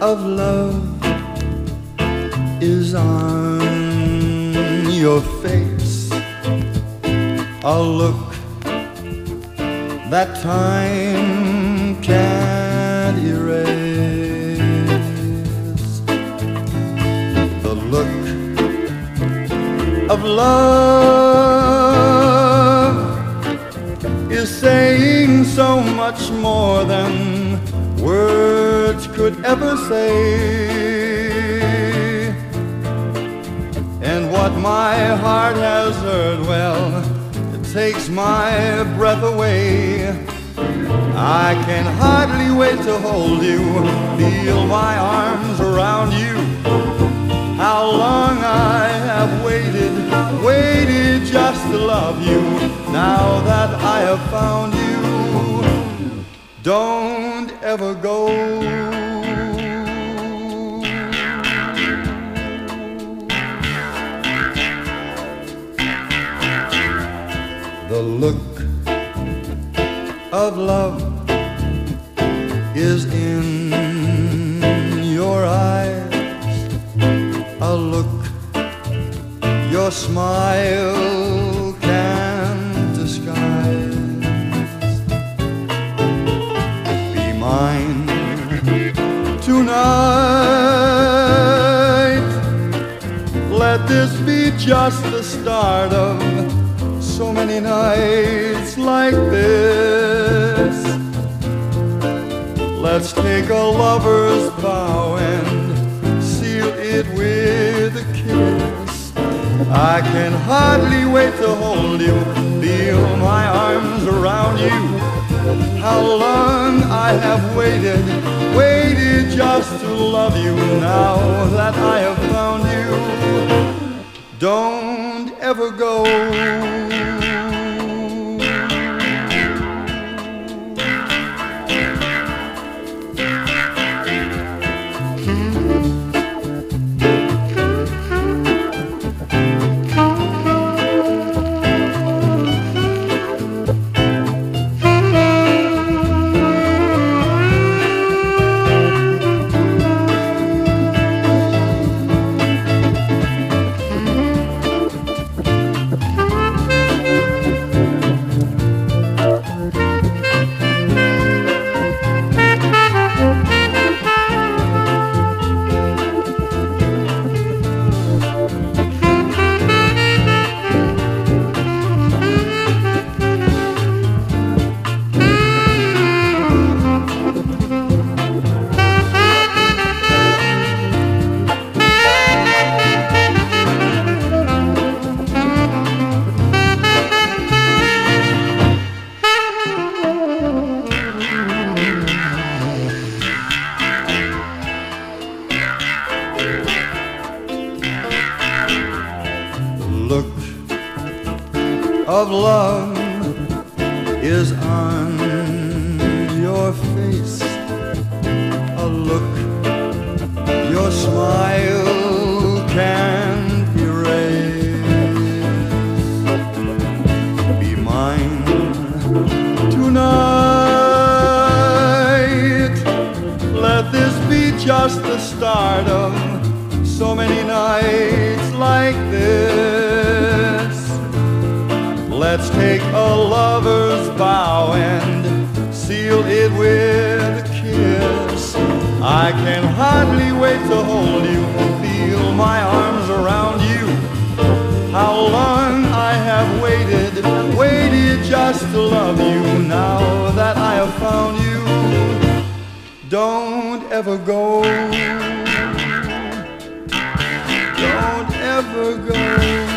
of love is on your face, a look that time can't erase. The look of love is saying so much more than words could ever say. And what my heart has heard, well, it takes my breath away. I can hardly wait to hold you, feel my arms around you. How long I have waited, waited just to love you. Now that I have found you, don't ever go. The look of love is in your eyes, a look your smile can't disguise. Be mine tonight, let this be just the start of so many nights like this. Let's take a lover's vow and seal it with a kiss. I can hardly wait to hold you, feel my arms around you. How long I have waited, waited just to love you. Now that I have found you, don't ever go. Look of love is on your face, a look your smile can't erase. Be mine tonight, let this be just the start of so many nights like this. Let's take a lover's vow and seal it with a kiss. I can hardly wait to hold you, feel my arms around you. How long I have waited, waited just to love you. Now that I have found you, don't ever go. Don't ever go.